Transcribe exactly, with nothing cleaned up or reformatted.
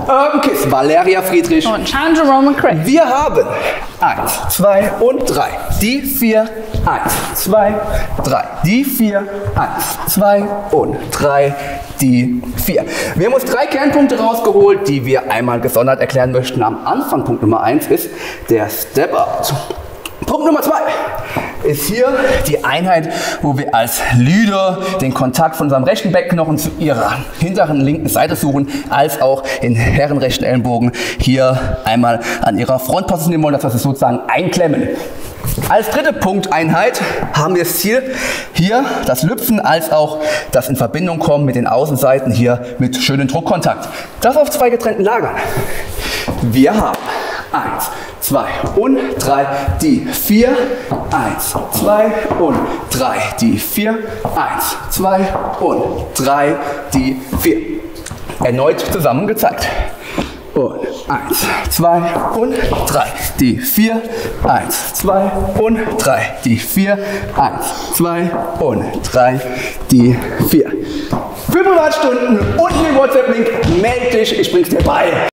Urban Kiss, Valeria Friedrich und Jean-Jerome McCrae. Wir haben eins, zwei und drei. Die vier, eins, zwei, drei. Die vier, eins, zwei und drei. Die vier. Wir haben uns drei Kernpunkte rausgeholt, die wir einmal gesondert erklären möchten. Am Anfang, Punkt Nummer eins, ist der Step-Out. Punkt Nummer zwei ist hier die Einheit, wo wir als Leader den Kontakt von unserem rechten Beckknochen zu ihrer hinteren linken Seite suchen, als auch den Herren rechten Ellenbogen hier einmal an ihrer Front positionieren wollen, dass wir sie sozusagen einklemmen. Als dritte Punkteinheit haben wir das Ziel, hier das Lüpfen als auch das in Verbindung kommen mit den Außenseiten hier mit schönem Druckkontakt. Das auf zwei getrennten Lagern. Wir haben eins, zwei und drei, die vier, eins, zwei und drei, die vier, eins, zwei und drei, die vier. Erneut zusammen gezeigt. Und eins, zwei und drei, die vier, eins, zwei und drei, die vier, eins, zwei und drei, die vier. Für Privatstunden unten im WhatsApp-Link, melde dich, ich bring's dir bei.